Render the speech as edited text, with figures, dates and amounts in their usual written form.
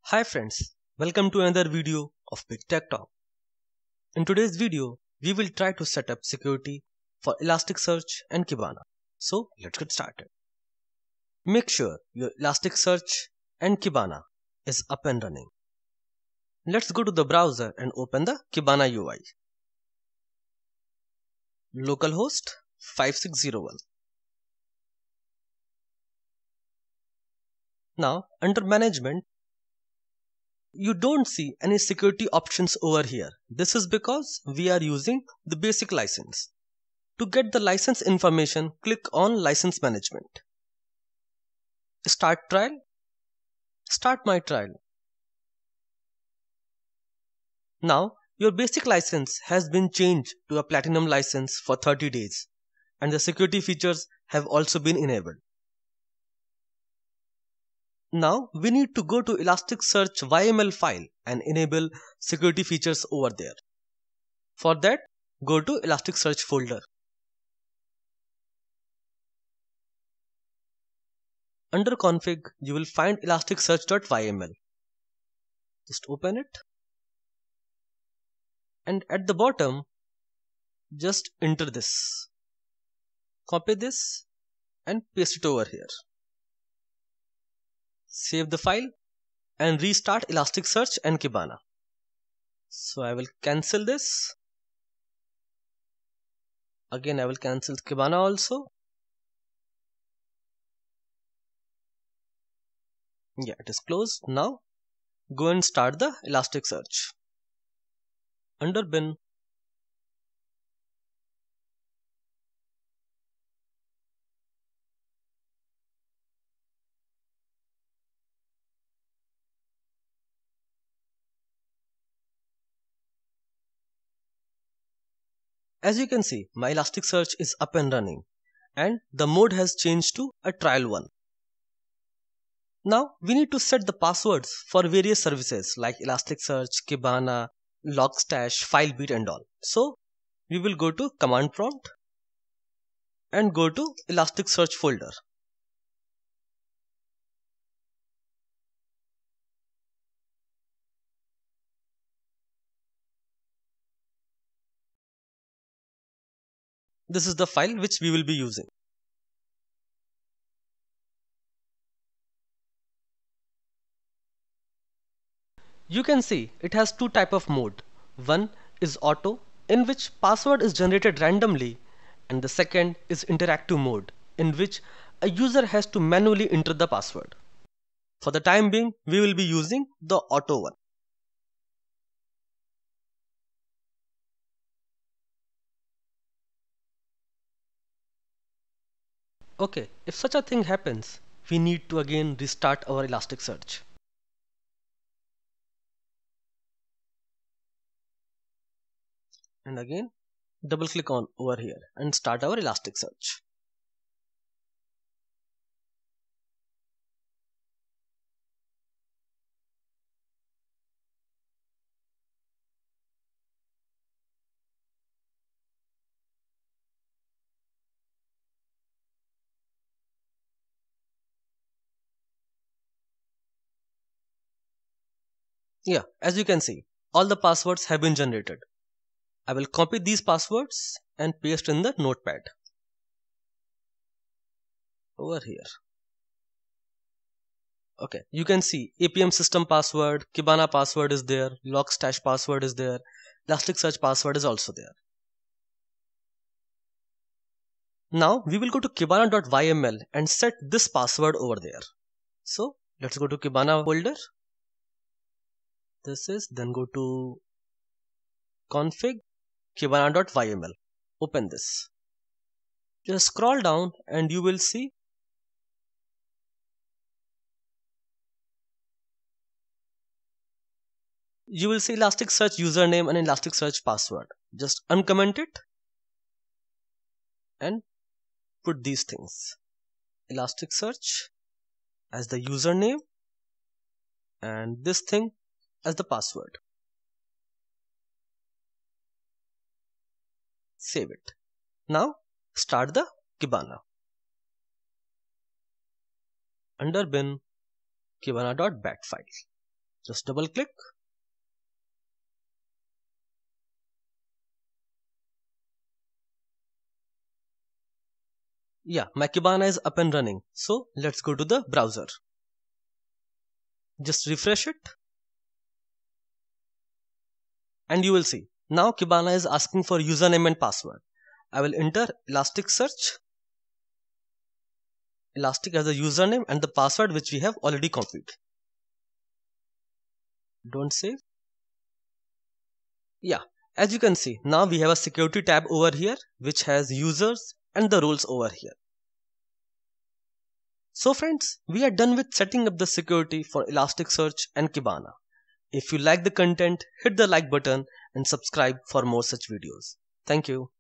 Hi friends, welcome to another video of Big Tech Talk. In today's video, we will try to set up security for Elasticsearch and Kibana. So let's get started. Make sure your Elasticsearch and Kibana is up and running. Let's go to the browser and open the Kibana UI. Localhost 5601. Now under management, you don't see any security options over here. This is because we are using the basic license. To get the license information, click on License Management. Start trial. Start my trial. Now, your basic license has been changed to a platinum license for 30 days, and the security features have also been enabled. Now, we need to go to Elasticsearch YML file and enable security features over there. For that, go to Elasticsearch folder. Under config, you will find elasticsearch.yml. Just open it. And at the bottom, just enter this. Copy this and paste it over here. Save the file and restart Elasticsearch and Kibana. So I will cancel this. Again, I will cancel Kibana also. Yeah, it is closed. Now go and start the Elasticsearch. Under bin, as you can see, my Elasticsearch is up and running, and the mode has changed to a trial one. Now we need to set the passwords for various services like Elasticsearch, Kibana, Logstash, Filebeat and all. So we will go to command prompt and go to Elasticsearch folder. This is the file which we will be using. You can see it has two type of mode. One is auto, in which password is generated randomly, and the second is interactive mode, in which a user has to manually enter the password. For the time being, we will be using the auto one. Okay, if such a thing happens, we need to again restart our Elasticsearch. And again, double click on over here and start our Elasticsearch. Yeah, as you can see, all the passwords have been generated. I will copy these passwords and paste in the notepad over here. Okay, you can see APM system password, Kibana password is there, Logstash password is there, Elasticsearch password is also there. Now we will go to kibana.yml and set this password over there. So let's go to Kibana folder. This is, then go to config, kibana.yml. Open this. Just scroll down and you will see Elasticsearch username and Elasticsearch password. Just uncomment it and put these things. Elasticsearch as the username and this thing as the password. Save it. Now start the Kibana. Under bin, kibana.bat file. Just double click. Yeah, my Kibana is up and running. So let's go to the browser. Just refresh it and you will see. Now Kibana is asking for username and password. I will enter Elasticsearch, Elastic as a username and the password which we have already copied. Don't save. Yeah, as you can see, now we have a security tab over here which has users and the roles over here. So friends, we are done with setting up the security for Elasticsearch and Kibana. If you like the content, hit the like button and subscribe for more such videos. Thank you.